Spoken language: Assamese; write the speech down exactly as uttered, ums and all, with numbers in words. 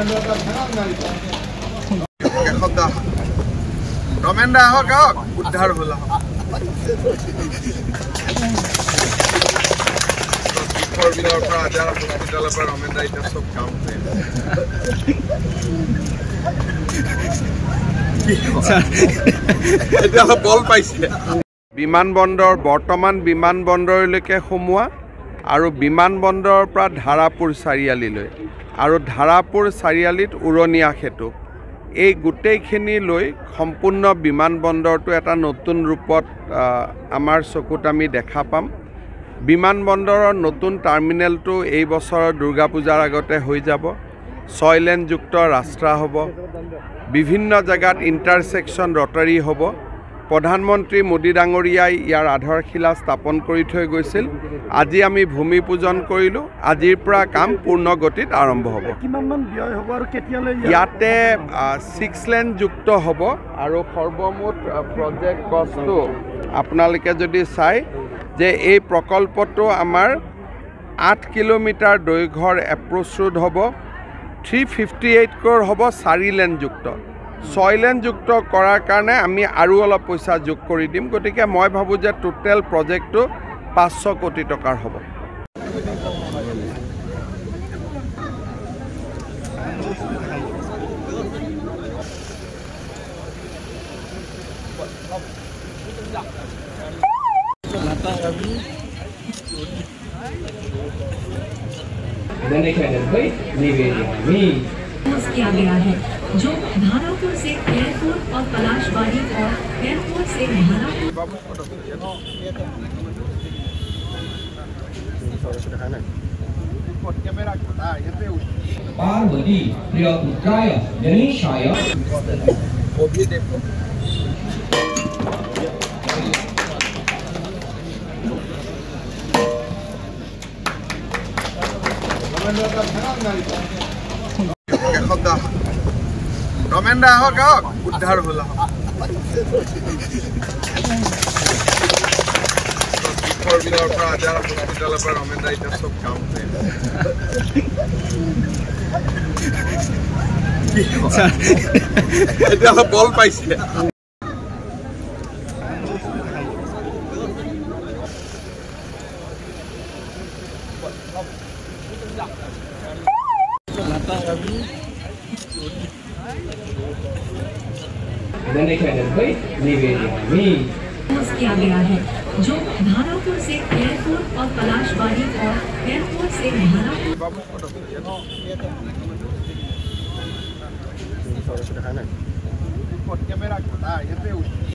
রমেন দা আহক আহক উদ্ধার হল রমেন দা এটা সব কাম বল পাইছে বিমানবন্দৰ বৰ্তমান বিমানবন্দৰলৈকে সোমোৱা আৰু বিমানবন্দৰৰ পৰা ধাৰাপুৰ চাৰিআলিলৈ আৰু ধাৰাপুৰ চাৰিআলিত উৰণীয়া সেতু এই গোটেইখিনি লৈ সম্পূৰ্ণ বিমানবন্দৰটো এটা নতুন ৰূপত আমাৰ চকুত আমি দেখা পাম বিমানবন্দৰৰ নতুন টাৰ্মিনেলটো এই বছৰৰ দুৰ্গা পূজাৰ আগতে হৈ যাব ছয় লেনযুক্ত ৰাস্তা হ'ব বিভিন্ন জায়গাত ইণ্টাৰসেকশন ৰটাৰী হ'ব প্ৰধানমন্ত্ৰী মোদী ডাঙৰীয়াই ইয়াৰ আধাৰশিলা স্থাপন কৰি থৈ গৈছিল আজি আমি ভূমি পূজন কৰিলো আজিৰ পৰা কাম পূৰ্ণ গতিত আৰম্ভ হ'ব কিমান মান ব্যয় হ'ব আৰু কেতিয়ালৈ ইয়াতে ছিক্স লেন যুক্ত হ'ব আৰু সৰ্বমুঠ প্ৰজেক্ট কষ্টটো আপোনালোকে যদি চাই যে এই প্ৰকল্পটো আমাৰ আঠ কিলোমিটাৰ দৈৰ্ঘ্যৰ এপ্ৰোচ ৰোড হ'ব থ্ৰী ফিফটি এইট ক্ৰ'ৰ হ'ব চাৰি লেন যুক্ত ছয় লেন যুক্ত কৰাৰ কাৰণে আমি আৰু অলপ পইচা যোগ কৰি দিম গতিকে মই ভাবো যে টোটেল প্ৰজেক্টটো পাঁচশ কোটি টকাৰ হ'ব किया गया है जो धारापुर से एयरपोर्ट और पलाशबाड़ी और एयरपोर्ट से पार्वती प्रियपुत्राय गणेशाय রমেন দা আহক আহক উদ্ধার হল রমেন দা এটা সব কাম বল পাইছে किया गया है जो धारापुर से एयरपोर्ट और पलाशबाड़ी और एयरपोर्ट से धारापुर